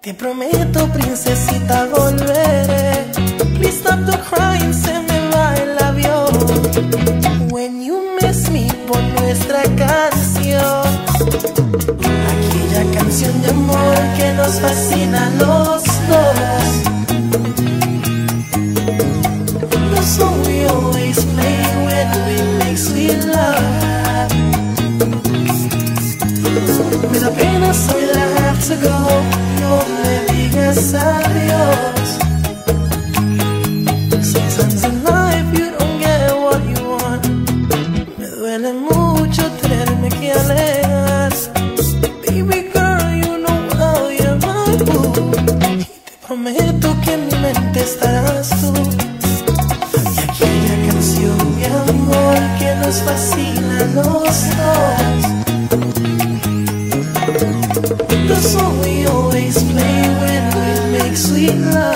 Te prometo, princesita, volveré. Please stop the crying, se me va el avión. When you miss me, pon nuestra canción. Aquella canción de amor que nos fascina a los dos. The song we always play when we make sweet love. Me da pena, so I have to go. No me digas adiós. Sometimes in life you don't get what you want. Me duele mucho tenerme que alejar. Baby girl, you know how you're my boo. Y te prometo que en mi mente estarás tú. Y aquella canción de amor que nos fascina a los dos. The song we always play when we make sweet love.